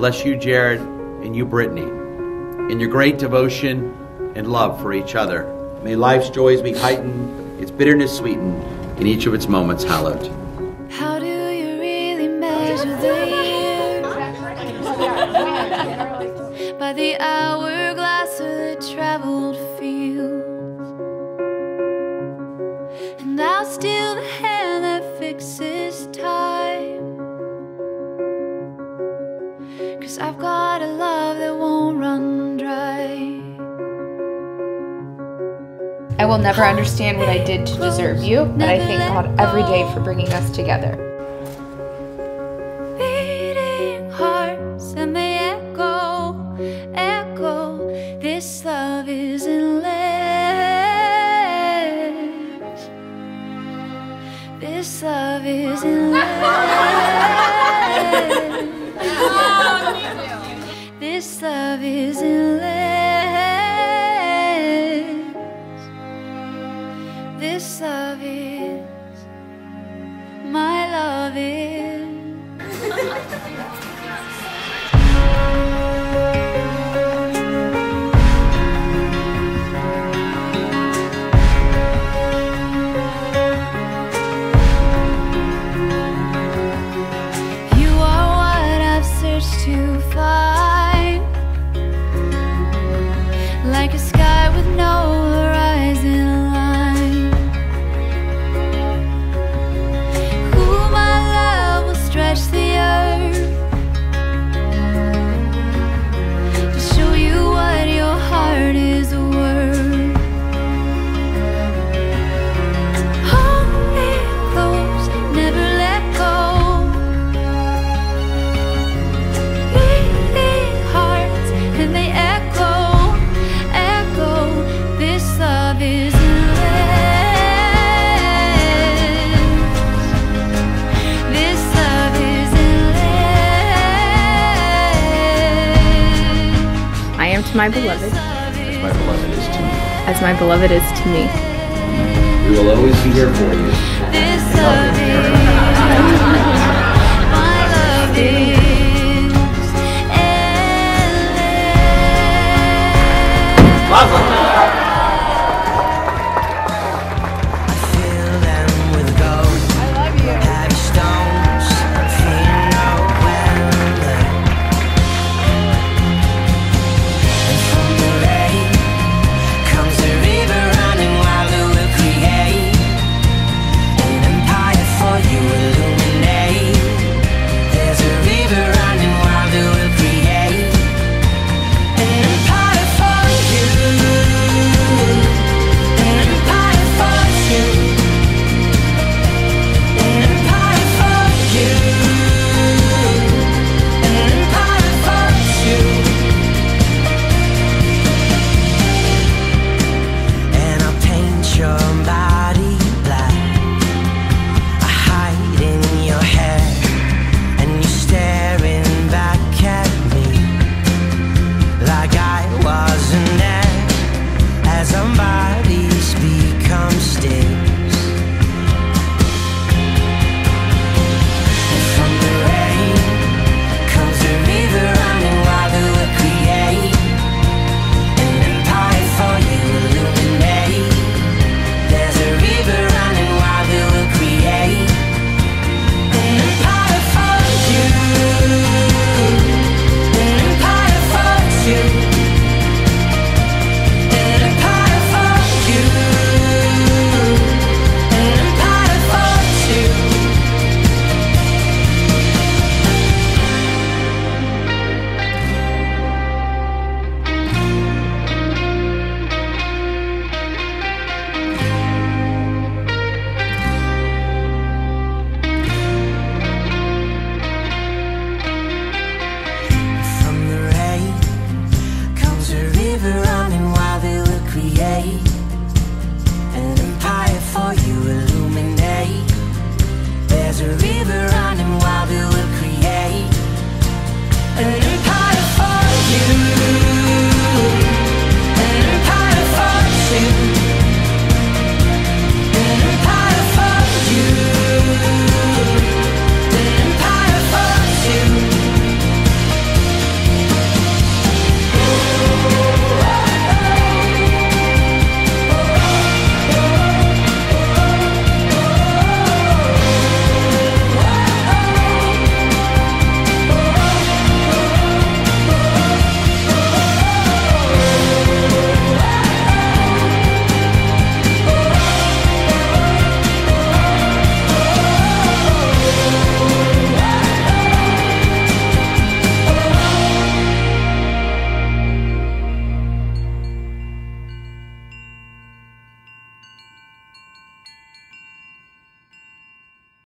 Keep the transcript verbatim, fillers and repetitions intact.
bless you, Jared, and you, Britney, in your great devotion and love for each other. May life's joys be heightened, its bitterness sweetened, and each of its moments hallowed. How do you really measure the years? By the hourglass of the traveled fields, and I'll steal the hand that fixes time, 'cause I've got a love that won't run dry. I will never understand what I did to deserve you, but I thank God every day for bringing us together. Beating hearts and they echo, echo. This love is endless. This love is endless. This love is endless. This love is, my love is. You are what I've searched to find, like a sky with no horizon. Stretch the earth to show you what your heart is worth. Hold me close, never let go. Beating hearts and they echo, echo. This love is to my beloved, As my beloved is to me. as my beloved is to me. We will always be here for you.